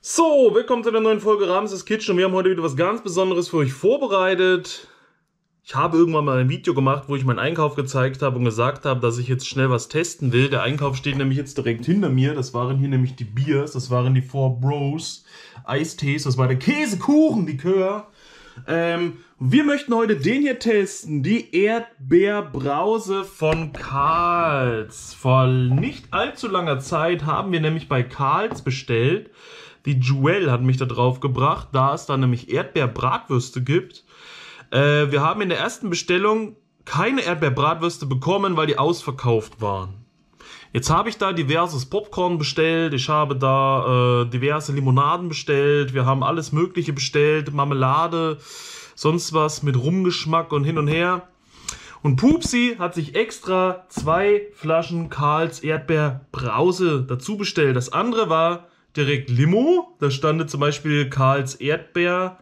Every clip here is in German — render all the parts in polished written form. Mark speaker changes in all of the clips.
Speaker 1: So, willkommen zu einer neuen Folge Ramses Kitchen und wir haben heute wieder was ganz Besonderes für euch vorbereitet. Ich habe irgendwann mal ein Video gemacht, wo ich meinen Einkauf gezeigt habe und gesagt habe, dass ich jetzt schnell was testen will. Der Einkauf steht nämlich jetzt direkt hinter mir. Das waren hier nämlich die Biers, das waren die Four Bros Eistees, das war der Käsekuchenlikör. Wir möchten heute den hier testen, die Erdbeerbrause von Karls. Vor nicht allzu langer Zeit haben wir nämlich bei Karls bestellt. Die Joelle hat mich da drauf gebracht, da es da nämlich Erdbeerbratwürste gibt. Wir haben in der ersten Bestellung keine Erdbeerbratwürste bekommen, weil die ausverkauft waren. Jetzt habe ich da diverses Popcorn bestellt, ich habe da diverse Limonaden bestellt, wir haben alles Mögliche bestellt, Marmelade, sonst was mit Rumgeschmack und hin und her. Und Pupsi hat sich extra 2 Flaschen Karls Erdbeerbrause dazu bestellt. Das andere war direkt Limo, da stand zum Beispiel Karls Erdbeerwasser,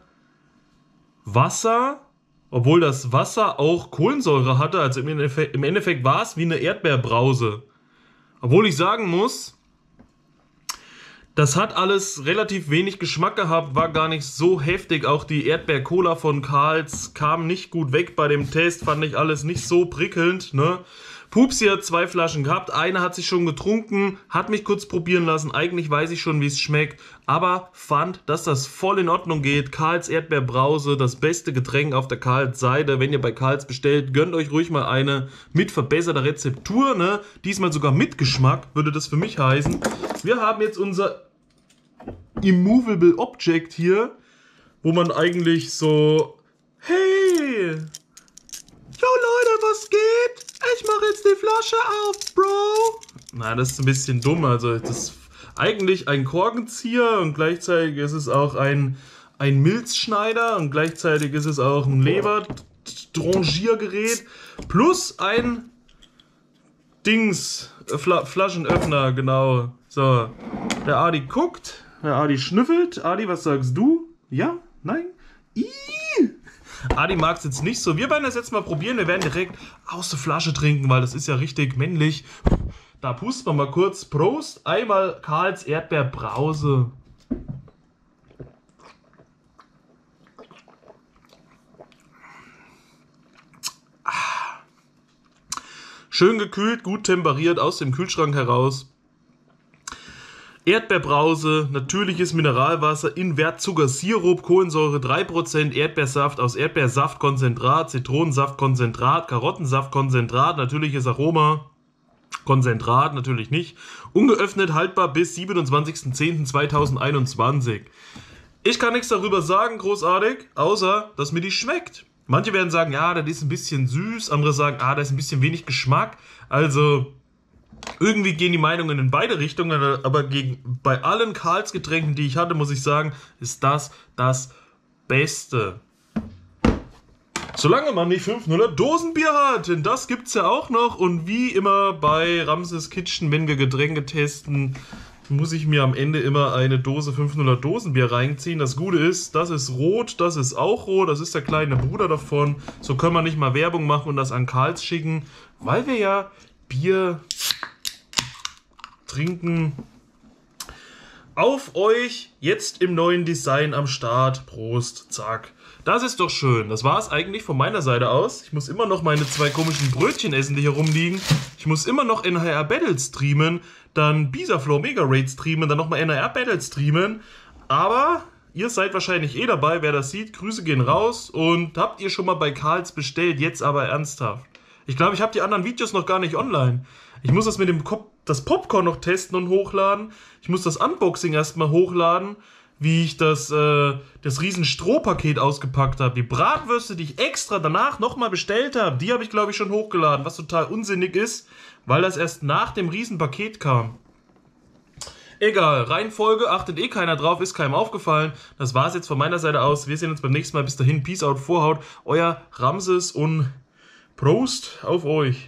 Speaker 1: obwohl das Wasser auch Kohlensäure hatte, also im Endeffekt war es wie eine Erdbeerbrause. Obwohl ich sagen muss, das hat alles relativ wenig Geschmack gehabt, war gar nicht so heftig. Auch die Erdbeer-Cola von Karls kam nicht gut weg bei dem Test, fand ich alles nicht so prickelnd, ne? Pupsi hat 2 Flaschen gehabt, eine hat sich schon getrunken, hat mich kurz probieren lassen, eigentlich weiß ich schon, wie es schmeckt, aber fand, dass das voll in Ordnung geht. Karls Erdbeerbrause, das beste Getränk auf der Karls Seite. Wenn ihr bei Karls bestellt, gönnt euch ruhig mal eine mit verbesserter Rezeptur, ne? Diesmal sogar mit Geschmack, würde das für mich heißen. Wir haben jetzt unser Immovable Object hier, wo man eigentlich so, hey, yo Leute, was geht? Ich mache jetzt die Flasche auf, Bro. Na, das ist ein bisschen dumm. Also, das ist eigentlich ein Korkenzieher und gleichzeitig ist es auch ein Milzschneider und gleichzeitig ist es auch ein Lebertrangiergerät plus ein Flaschenöffner, genau. So, der Adi guckt, der Adi schnüffelt. Adi, was sagst du? Ja? Nein? Ih! Adi mag es jetzt nicht so. Wir werden das jetzt mal probieren. Wir werden direkt aus der Flasche trinken, weil das ist ja richtig männlich. Da pusten wir mal kurz. Prost. Einmal Karls Erdbeerbrause. Schön gekühlt, gut temperiert aus dem Kühlschrank heraus. Erdbeerbrause, natürliches Mineralwasser, Invertzucker, Sirup, Kohlensäure 3%, Erdbeersaft aus Erdbeersaftkonzentrat, Zitronensaftkonzentrat, Karottensaftkonzentrat, natürliches Aroma, Konzentrat natürlich nicht, ungeöffnet, haltbar bis 27.10.2021. Ich kann nichts darüber sagen, großartig, außer, dass mir die schmeckt. Manche werden sagen, ja, das ist ein bisschen süß, andere sagen, da ist ein bisschen wenig Geschmack, also irgendwie gehen die Meinungen in beide Richtungen, aber bei allen Karls Getränken, die ich hatte, muss ich sagen, ist das Beste. Solange man nicht 500 Dosenbier hat, denn das gibt's ja auch noch. Und wie immer bei Ramses Kitchen, wenn wir Getränke testen, muss ich mir am Ende immer eine Dose 500 Dosenbier reinziehen. Das Gute ist, das ist rot, das ist auch rot, das ist der kleine Bruder davon. So können wir nicht mal Werbung machen und das an Karls schicken, weil wir ja Bier trinken. Auf euch, jetzt im neuen Design am Start. Prost, zack. Das ist doch schön. Das war es eigentlich von meiner Seite aus. Ich muss immer noch meine 2 komischen Brötchen essen, die hier rumliegen. Ich muss immer noch NHR Battle streamen, dann Bisaflow Mega Raid streamen, dann nochmal NHR Battle streamen. Aber ihr seid wahrscheinlich eh dabei, wer das sieht. Grüße gehen raus. Und habt ihr schon mal bei Karls bestellt? Jetzt aber ernsthaft. Ich glaube, ich habe die anderen Videos noch gar nicht online. Ich muss das mit dem das Popcorn noch testen und hochladen. Ich muss das Unboxing erstmal hochladen, wie ich das riesen Strohpaket ausgepackt habe. Die Bratwürste, die ich extra danach nochmal bestellt habe, die habe ich, glaube ich, schon hochgeladen, was total unsinnig ist, weil das erst nach dem Riesenpaket kam. Egal, Reihenfolge, achtet eh keiner drauf, ist keinem aufgefallen. Das war's jetzt von meiner Seite aus. Wir sehen uns beim nächsten Mal. Bis dahin, Peace out, Vorhaut. Euer Ramses und Prost auf euch.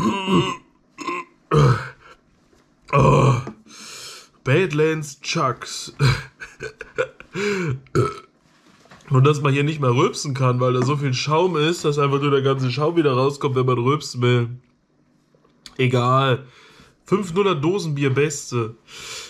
Speaker 1: Oh. Badlands Chucks. Und dass man hier nicht mehr rülpsen kann, weil da so viel Schaum ist, dass einfach nur der ganze Schaum wieder rauskommt, wenn man rülpsen will. Egal. 500 Dosenbier, beste.